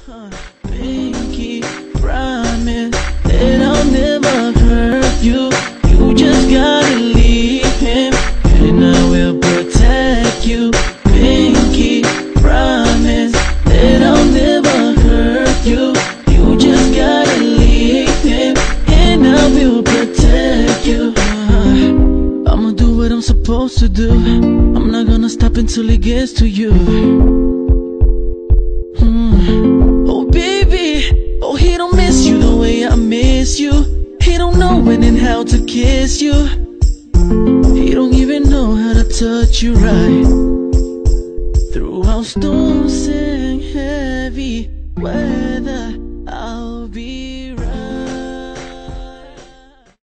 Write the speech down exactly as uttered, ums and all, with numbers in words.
Pinky promise that I'll never hurt you. You just gotta leave him, and I will protect you. Pinky promise that I'll never hurt you. You just gotta leave him, and I will protect you. uh, I'ma do what I'm supposed to do. I'm not gonna stop until it gets to you. mm. Oh baby, oh he don't miss you the way I miss you. He don't know when and how to kiss you. He don't even know how to touch you right. Throughout storms and heavy weather,